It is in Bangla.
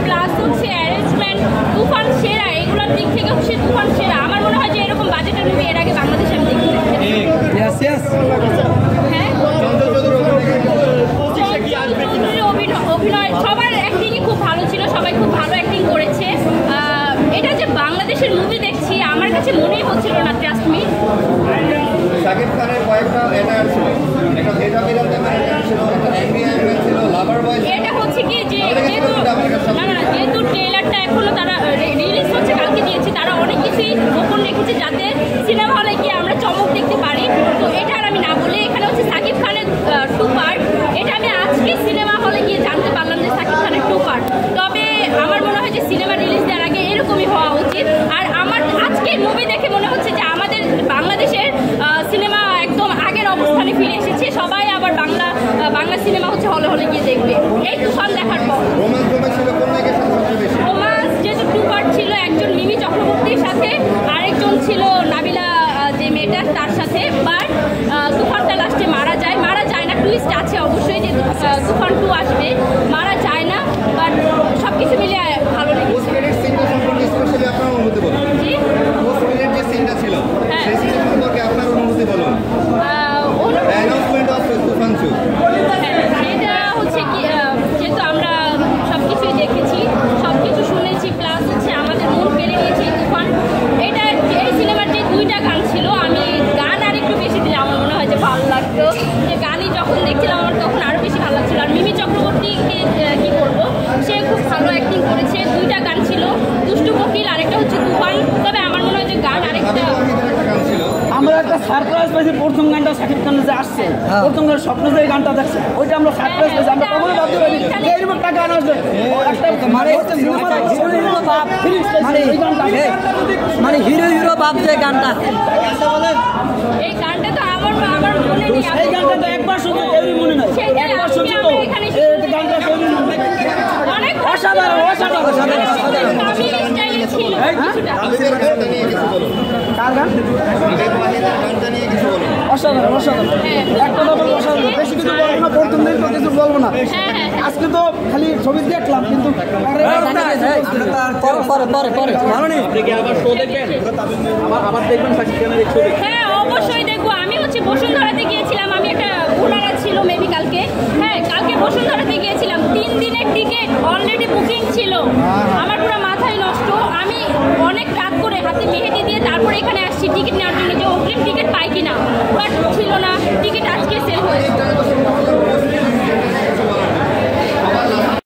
প্লাস হচ্ছে অ্যারেঞ্জমেন্ট, তুফান সেরা, এগুলোর দিক থেকে হচ্ছে তুফান সেরা। আমার মনে হয় যে এরকম বাজেটের মুভি এর আগে বাংলাদেশে আমি দেখিনি। হ্যাঁ, অভিনয় সবার অ্যাক্টিংই খুব ভালো ছিল, সবাই খুব ভালো অ্যাক্টিং করেছে। এটা যে বাংলাদেশের মুভি দেখছি আমার কাছে মনেই হচ্ছিল না, ট্রাস্ট মি। শাকিব খানের কয়েকটা অ্যাটায়ার ছিল, একটা ভেজা বিড়ালতে অ্যাটায়ার ছিল, একটা অ্যাংরি অ্যাঙ্গেল ছিল, লাভার বয়। এটা হচ্ছে কি যে যেহেতু ট্রেলারটা এখনো তারা রিলিজ হচ্ছে, কালকে দিয়েছে, তারা অনেক কিছুই গোপন রেখেছে যাতে সিনেমা হলে গিয়ে আমরা চমক দেখতে পারি। তো এটা আর আমি না বলে, এখানে হচ্ছে শাকিব খানের 2 পার্ট। এটা আমি আজকে সিনেমা হলে গিয়ে জানতে পারলাম যে শাকিব খানের 2 পার্ট। তবে আমার মনে হয় যে সিনেমা রিলিজ দেওয়ার আগে এরকমই হওয়া উচিত। আর আমার আজকের মুভি দেখে মনে হচ্ছে যে আমাদের বাংলাদেশের সিনেমা একদম আগের অবস্থানে ফিরে এসেছে। সবাই আবার বাংলা সিনেমা হচ্ছে হলে হলে গিয়ে দেখবে এই তুফান দেখার পর। রোমান্স যেহেতু 2 পার্ট ছিল, একজন মিমি চক্রবর্তীর সাথে, আরেকজন ছিল নাবিলা যে মেয়েটা তার সাথে। বাট তুফানটা লাস্টে মারা যায় না, টুইস্ট আছে অবশ্যই যে তুফান 2 আসবে, মারা যায় না। বাট সব কিছু মিলিয়ে ভালো লেগেছে। এটা হচ্ছে কি, যেহেতু আমরা সবকিছুই দেখেছি, সবকিছু শুনেছি, প্লাস হচ্ছে আমাদের মন কেড়ে নিয়েছে তুফান। এটা এই সিনেমার যে 2টা গান ছিল, আমি গান আর একটু বেশি দিলে আমার মনে হয় যে ভালো লাগতো। যে গানই যখন দেখছিলাম আমার তখন আরও বেশি ভালো লাগছিল। আর মিমি চক্রবর্তীকে কি করবো, সে খুব ভালো অ্যাক্টিং করেছে। 2টা গান ছিল, দুষ্টু কোকিল, আরেকটা হচ্ছে তুফান। তবে আমার মনে হয় যে গান আরেকটা আমরা একটা সারপ্রাইজ পাইছি। প্রথম গানটা শাকিব খানের যে আসছে, প্রথম গান স্বপ্ন যে গানটা দেখছে, ওইটা আমরা সারপ্রাইজ পাইছি। আমরা কখনো ভাবতে পারিনি এইরকম একটা গান আসবে। মানে হিরো বাপ যে গানটা, এই গানটা তো আমার মনে নেই। এই গানটা তো একবার শুনতে কেউই মনে নাই, একবার শুনতে তো এই গানটা কেউই মনে নাই। অনেক অসাধারণ অসাধারণ ছিল কিছুটা। কার গান? অসাধারণ অসাধারণ, একটা তো বলবো অসাধারণ, বেশি কিছু বলবো না, প্রথম দিন তো কিছু বলবো না। আজকে তো খালি ছবি দেখলাম, কিন্তু ভালো নেই। আবার দেখবেন শাকিব খানের ছবি। হ্যাঁ, অবশ্যই দেখবো। আমি হচ্ছে বসুন্ধরাতে গিয়েছিলাম, আমি একটা ভুলারা ছিল মেবি কালকে। হ্যাঁ, কালকে বসুন্ধরাতে গিয়েছিলাম, 3 দিনের টিকিট অলরেডি বুকিং ছিল। আমার পুরো মাথায় নষ্ট। আমি অনেক রাত করে হাতে মেহেদি দিয়ে তারপরে এখানে আসছি টিকিট নেওয়ার জন্য, যে অগ্রিম টিকিট পাই কিনা। বাট ছিল না, টিকিট আজকে সেল হয়েছে।